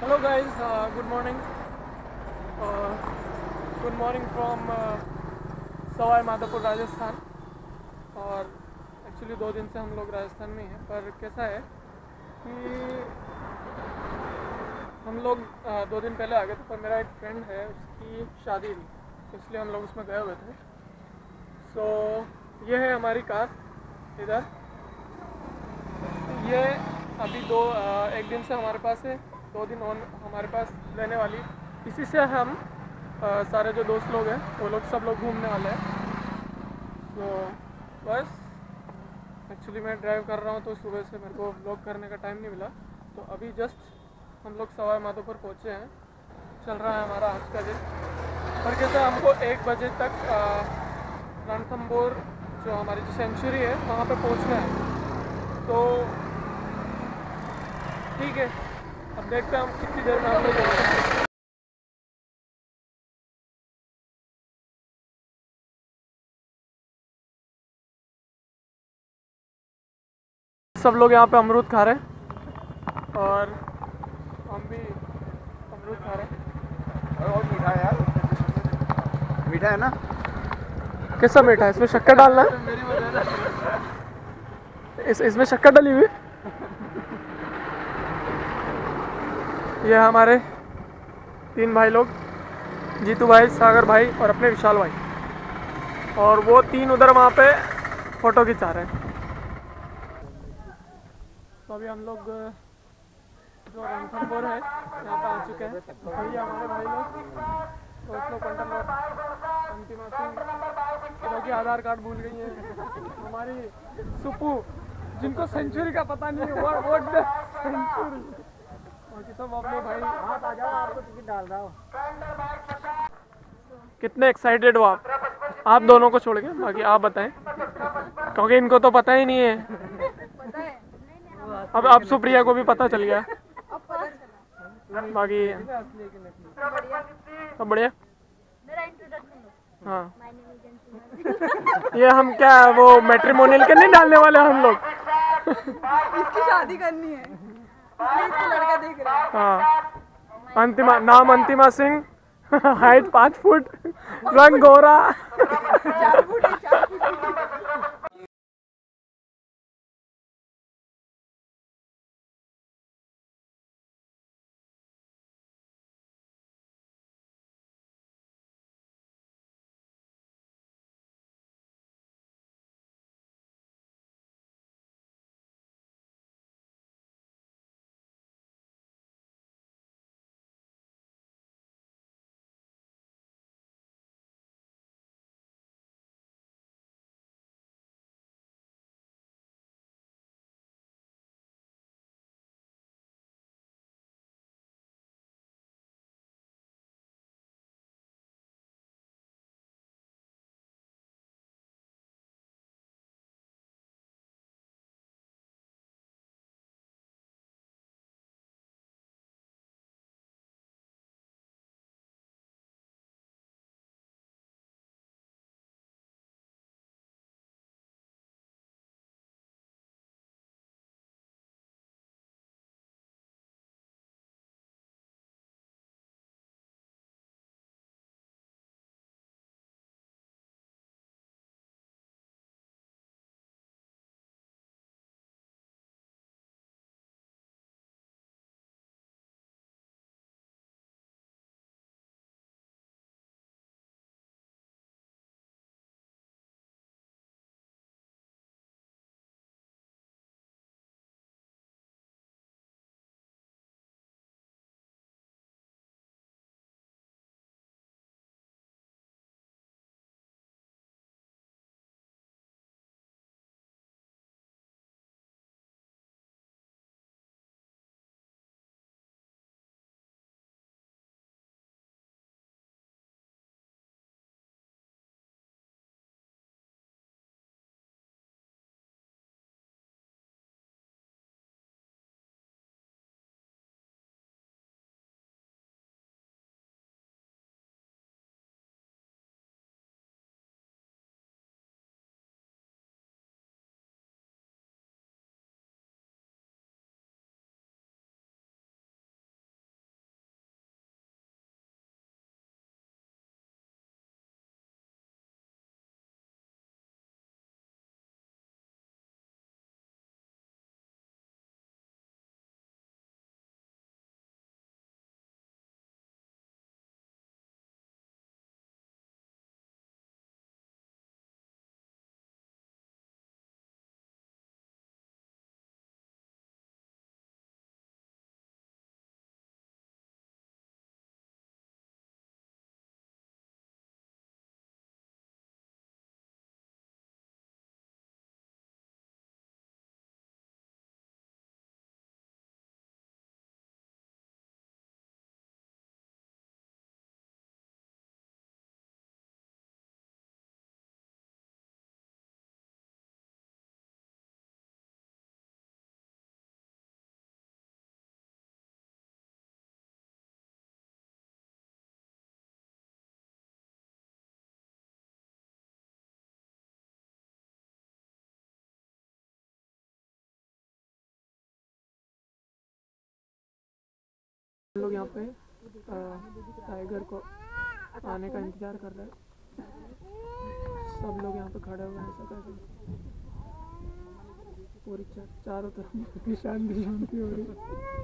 Hello guys, good morning. Good morning from Sawai Madhopur Rajasthan. और actually 2 दिन से हम लोग राजस्थान में हैं, पर कैसा है कि हम लोग 2 दिन पहले आ गए थे, पर मेरा एक फ्रेंड है, उसकी शादी थी, इसलिए हम लोग उसमें गए हुए थे। सो ये है हमारी कार इधर। ये अभी एक दिन से हमारे पास है, 2 दिन और हमारे पास रहने वाली। इसी से हम सारे जो दोस्त लोग हैं वो लोग सब लोग घूमने वाले हैं। तो बस एक्चुअली मैं ड्राइव कर रहा हूँ, तो सुबह से मेरे को व्लॉग करने का टाइम नहीं मिला। तो अभी जस्ट हम लोग सवाई माधोपुर पहुँचे हैं। चल रहा है हमारा आज का दिन। पर कैसे हमको 1 बजे तक रणथंभौर जो हमारी जो सेंचुरी है वहाँ पे पहुँचना है। तो ठीक है, अब देखते हैं हम कितनी देर में हम लोग जाएंगे। सब लोग यहाँ पे अमरूद खा रहे हैं और हम भी अमरूद खा रहे हैं। और मीठा है यार, मीठा है ना? कैसा मीठा है? इसमें शक्कर डालना है? इसमें शक्कर डाली हुई। ये हमारे 3 भाई लोग, जीतू भाई, सागर भाई और अपने विशाल भाई, और वो 3 उधर वहाँ पे फ़ोटो खिंचा रहे हैं। तो अभी हम लोग जो रणथंभौर है यहाँ पे आ चुके हैं। भैया हमारे भाई लोग, दोस्त लोग, अंतिमा सिंह जो कि आधार कार्ड भूल गई है, हमारी सुप्पू जिनको सेंचुरी का पता नहीं है, व्हाट द सेंचुरी, और कि सब अपने भाई। हाथ आ जाओ, आपको टिकट डाल रहा हूँ। कितने एक्साइटेड हो आप दोनों को छोड़ के? बाकी आप बताएं, क्योंकि इनको तो पता ही नहीं है। अब सुप्रिया को भी पता चल गया। बाकी सब बढ़िया। हाँ, ये हम क्या वो मैट्रिमोनियल के नहीं डालने वाले हम लोग। इसकी शादी करनी है, इसलिए इसको लड़का देख रहा है। हाँ, अंतिमा, नाम अंतिमा सिंह, हाइट 5 फुट, रंग गोरा। 4 फुट है, 4 फुट। हम लोग यहाँ पे टाइगर को आने का इंतज़ार कर रहे हैं। सब लोग यहाँ पे खड़े हुए हैं ऐसा करके, पूरी चारों तरफ शांति शांति हो रही है।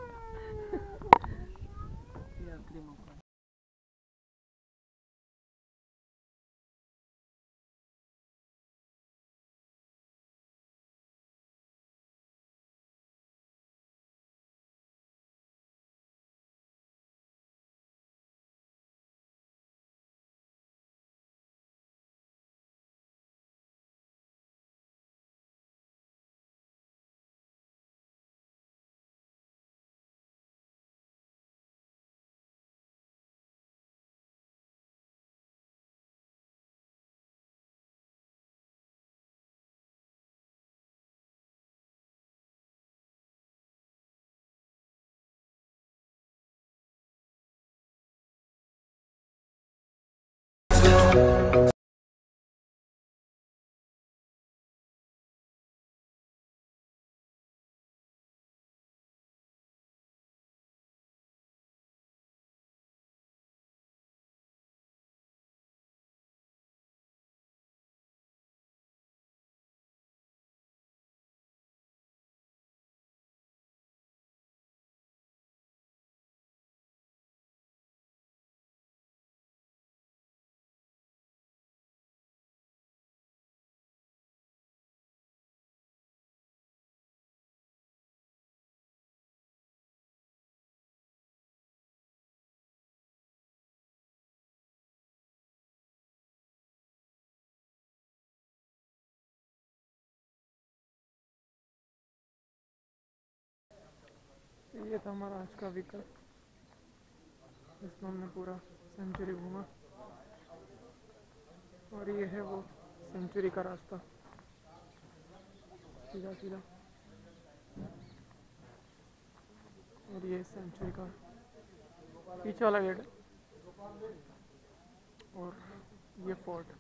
ये था हमारा आज का वीकल, इसमें हमने पूरा सेंचुरी घूमा और ये है वो सेंचुरी का रास्ता सीधा सीधा, और ये सेंचुरी का पीछे वाला गेट और ये फोर्ट।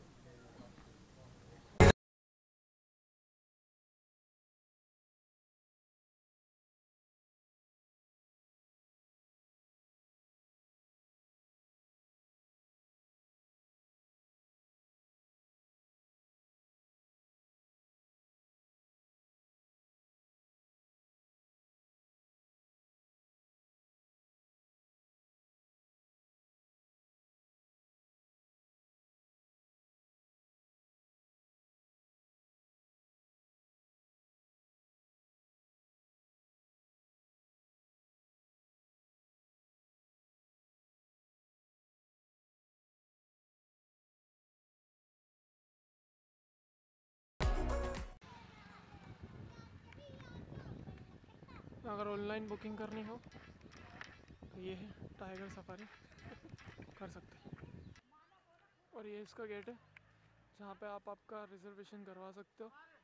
अगर ऑनलाइन बुकिंग करनी हो तो ये है टाइगर सफारी, कर सकते हैं। और ये इसका गेट है जहाँ पे आप आपका रिजर्वेशन करवा सकते हो।